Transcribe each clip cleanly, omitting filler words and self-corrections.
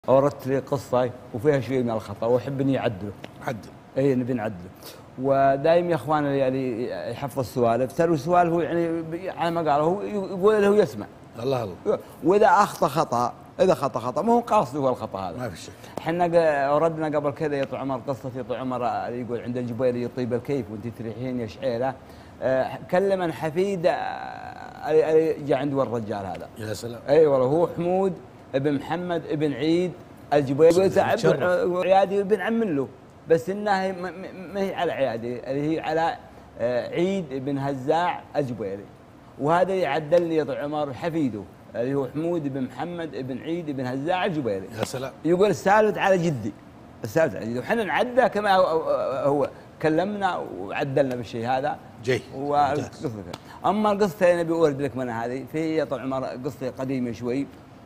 أوردت لي قصة وفيها شوي من الخطأ وأحب إني أعدله. عدل. إي نبي نعدله. ودايم يا إخوان يعني يحفظ السوالف، ترى السوالف هو يعني على ما قال هو يقول له يسمع. الله الله. وإذا أخطأ خطأ، إذا خطأ ما هو قاصد هو الخطأ هذا. ما في شك. احنا أوردنا قبل كذا يا طول عمر قصة يا طول عمر يقول عند الجبيلي يطيب الكيف وأنت تريحين يا شعيرة. كلم حفيد جاء عند الرجال هذا. يا سلام. اي والله هو حمود ابن محمد ابن عيد الجبيلي عيادي ابن عم له، بس انها ما هي على عيادي، اللي هي على عيد ابن هزاع الجبيلي، وهذا يعدل لي يا طول عمر حفيده اللي هو حمود بن محمد ابن عيد ابن هزاع الجبيلي. يا سلام. يقول السالفة على جدي، السالفة على جدي، وحنا نعدى كما هو كلمنا وعدلنا بالشيء هذا. جي. اما القصه انا بورد لك منها هذه، في يا طول عمر قصه قديمه شوي،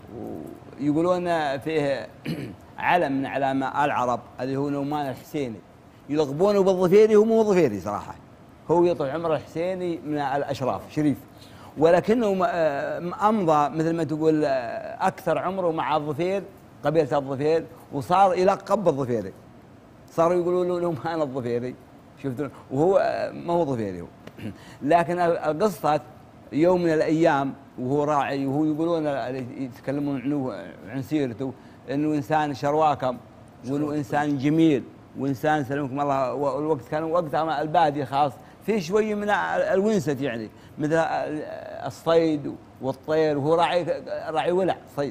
ويقولون فيه علم من علام العرب اللي هو نومان الحسيني، يلقبونه بالظفيري، هو مو ظفيري صراحه، هو يا طول عمر الحسيني من الاشراف شريف، ولكنه امضى مثل ما تقول اكثر عمره مع الظفير، قبيله الظفير، وصار يلقب بالظفيري، صاروا يقولوا له نومان الظفيري، شفتوا، وهو ما هو ظفيري هو. لكن القصة يوم من الأيام وهو راعي، وهو يقولون يتكلمون عنه عن سيرته إنه إنسان شرواكم، وإنه إنسان جميل، وإنسان سلمكم الله، والوقت كان وقتها البادية خاص في شوية من الونسة يعني مثل الصيد والطير، وهو راعي ولع صيد.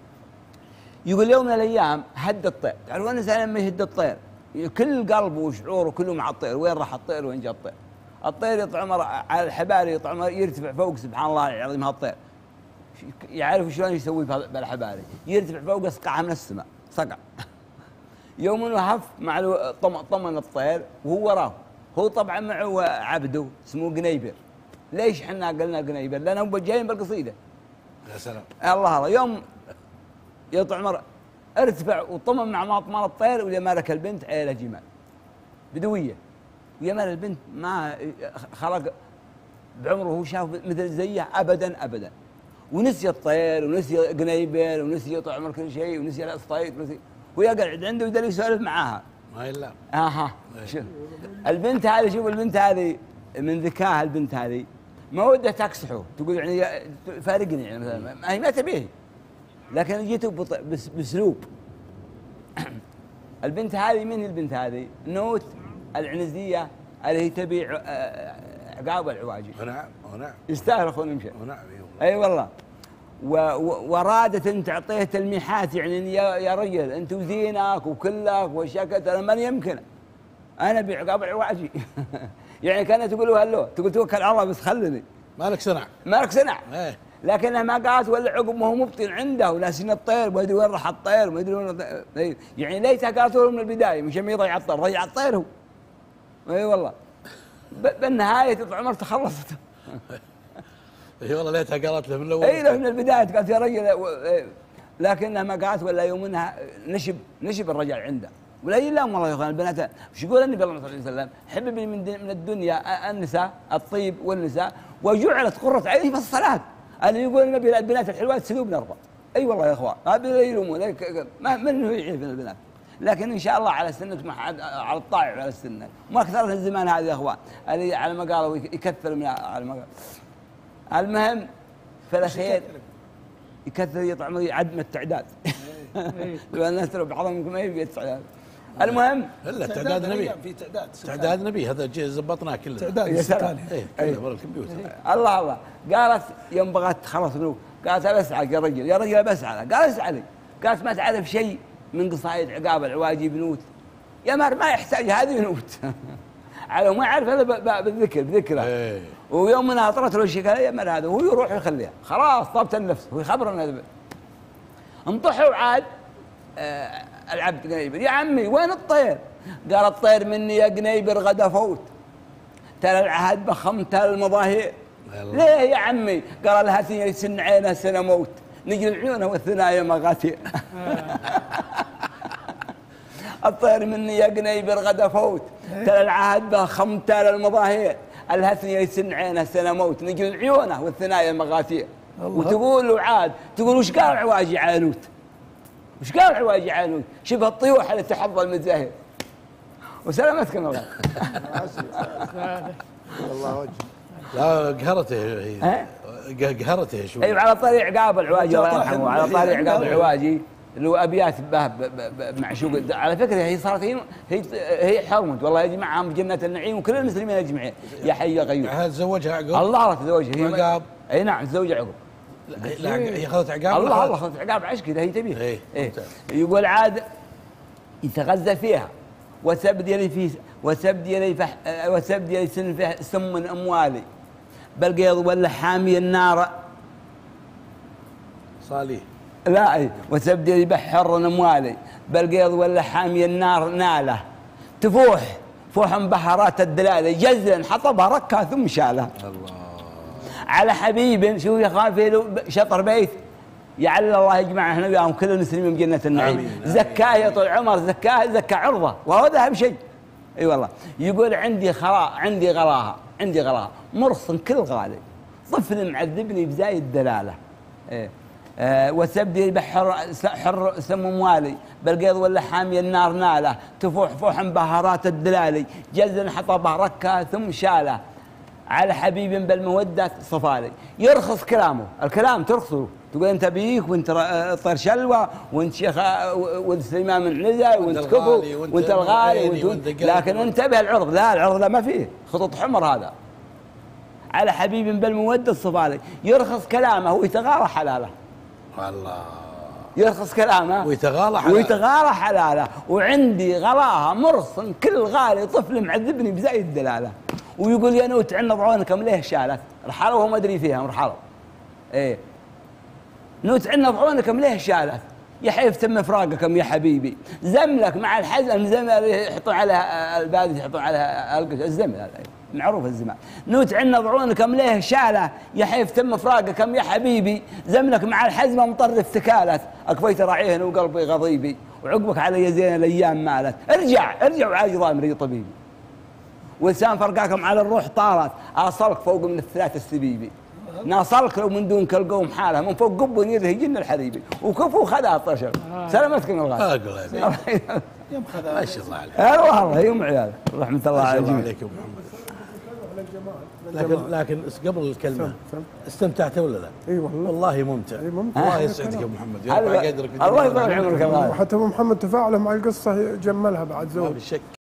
يقول يوم من الأيام هد الطير، تعرفون الإنسان لما يهد الطير كل قلبه وشعوره كله مع الطير، وين راح الطير وين جاء الطير. الطير يا طول عمر على الحباري، يا طول عمر يرتفع فوق، سبحان الله العظيم هالطير يعرف شلون يسوي بالحباري، يرتفع فوق اصقعها من السماء صقع. يوم انه هف مع طمن الطير وهو وراه، هو طبعا معه عبده اسمه قنيبر. ليش احنا قلنا قنيبر؟ لانهم جايين بالقصيده. يا سلام. الله يوم يا طول عمر ارتفع وطمن مع طمان الطير، ولمالك البنت عيله جمال بدويه، ويمال البنت ما خلق بعمره هو شاف مثل زيه ابدا ابدا، ونسي الطير ونسي قنيبر ونسي طول عمر كل شيء، ونسي الصيد ونسي، ويقعد عنده ويدل يسولف معاها. ما الا شوف البنت هذه، شوف البنت هذه من ذكاها، البنت هذه ما ودها تكسحه، تقول يعني فارقني يعني مثلا، هي ما تبيه، لكن جيته باسلوب. البنت هذه من البنت هذه؟ نوت العنزيه اللي هي تبيع عقاب العواجي. نعم ونعم. يستاهل اخونا يمشي. ونعم اي والله. ورادت ان تعطيه تلميحات، يعني يا رجل انت وزينك وكلك وشكت، انا من يمكن انا ابيع عقاب العواجي. يعني كانت تقول له هلو، تقول توكل على الله بس خلني. مالك صنع. مالك صنع. ايه. لكنها ما قالت ولا عقب، ما هو مبطن عنده وناسين الطير، ما ادري وين راح الطير، ما ادري وين، يعني ليتها قالت له من البدايه مش يضيع الطير، ضيع الطير هو. اي والله. بالنهايه طول عمر تخلصت. اي والله ليتها قالت له من الاول. اي له من البدايه قالت يا رجل، لكنها ما قالت ولا يوم انها نشب الرجال عنده. ولا الا والله يا اخوان البنات، وش يقول النبي صلى الله عليه وسلم؟ حببني من الدنيا النساء، الطيب والنساء، وجعلت قرة عيني في الصلاة. اللي يقول النبي البنات الحلوات سلوب نرضى. اي والله يا اخوان، هذا يلومون ما من يعرف البنات، لكن ان شاء الله على سنة على الطاعة وعلى السنة، ما كثرت الزمان هذه يا اخوان، اللي على ما قالوا يكثر من على ما قال. المهم فالاخير يكثر يطعم عدم التعداد. لو الناس ترى بعضهم يمكن ما يبي التعداد. المهم الا تعداد نبي، في تعداد نبي، هذا زبطناه كله. تعداد سكاني. اي برا الكمبيوتر. الله. قالت يوم بغت خلاص منو، قالت بسعى يا رجل، يا رجل بسعى، قال اسعى لي، قالت ما تعرف شيء من قصائد عقاب العواجي بنوت، يا مر ما يحتاج هذه بنوت. على ما يعرف هذا بذكره. ويوم منها اطرت له الشيء قال يا مر هذا، وهو يروح يخليها خلاص طابت النفس، هو يخبرنا. انطحوا عاد العبد قنيبر، يا عمي وين الطير؟ قال الطير مني يا قنيبر غدا فوت، ترى العهد بخمت المظاهر. ليه يا عمي؟ قال لها سن عينها سنه موت، نجي العيون والثنايا مغاتير. الطير مني يا قنيبر غدا فوت، ترى العهد بخمت المظاهر، الهثني يسن عينه سنه موت، نجي العيونه والثنايا مغاتير. وتقول له عاد، تقول وش قال عواجي عانوت؟ وش قال العواجي عنه؟ شبه الطيوح اللي تحظ المزاهر. وسلامتكم الله. الله وجه. لا قهرته هي. قهرته شوي. ايوه على طريق عقاب العواجي الله يرحمه، على طريق عقاب العواجي اللي هو ابيات معشوق. على فكره هي صارت هي حرمت والله يجمع عام جنات النعيم وكل المسلمين اجمعين. يا حي يا قيوم. هل تزوجها عقب؟ الله لا تزوجها هي عقاب. اي نعم تزوج عقب. لا هي اخذت عقاب. الله اخذت عقاب عشق كذا هي تبيه. إيه. يقول عاد يتغذى فيها وسبدي سن فيه سم من اموالي بل قيض ولا حامي النار صالح. لا اي وسبدي بحر اموالي بل قيض ولا حامي النار ناله فوح بحرات الدلاله جزلا حطبها ركها ثم شاله. الله على حبيب شوف يا خافي شطر بيت يعل الله يجمع احنا وياهم كل المسلمين بجنة النعيم. زكاه يا طول العمر زكى عرضه وهذا اهم شيء. اي والله يقول عندي غلاها مرص كل غالي طفل معذبني بزاي الدلاله. وسبدي بحر حر سم موالي بالقيض ولا حامي النار ناله فوح بهارات الدلالي جزن حطبه ركه ثم شاله على حبيب بالمودة صفالي. يرخص كلامه، الكلام ترخصه تقول انت بيك وانت طير شلوى وانت شيخ وانت سليمان من عنزه وانت كفو وانت الغالي لكن انتبه العرض لا ما فيه خطوط حمر هذا. على حبيب بالمودة الصفالي يرخص كلامه ويتغارى حلاله. الله يرخص كلامه ويتغارى حلاله وعندي غلاها مرص كل غالي طفل معذبني بزاي الدلاله. ويقول يا نوت عنا ضعونكم ليه شالت رحلوا وهو ما ادري فيها رحلوا. ايه نوت عنا ضعونكم ليه شالت يا حيف تم فراقكم يا حبيبي زملك مع الحزن زمل يحطون عليها البادي يحطون عليها الزمل معروف الزمان. نوت عنا ضعونكم ليه شاله يا حيف تم فراقكم يا حبيبي زملك مع الحزمه مطرف ثكالت اكفيت راعيهن وقلبي غضيبي وعقبك علي زين الايام مالت. ارجع وعاج ضامري طبيبي ولسان فرقاكم على الروح طارت اصلك فوق من الثلاث السبيبي ناصلك لو من دونك القوم حاله من فوق قب ونيره يجن الحريبي وكفو خذها الطشر. سلامتكم الغالي. يوم خذها ما شاء الله عليك. والله يوم عيال رحمه الله عليكم. لكن قبل الكلمه استمتعت ولا لا؟ اي والله ممتع. الله يسعدك يا محمد يرفع قدرك. الله يطول عمرك. وحتى ابو محمد تفاعله مع القصه جملها بعد زود.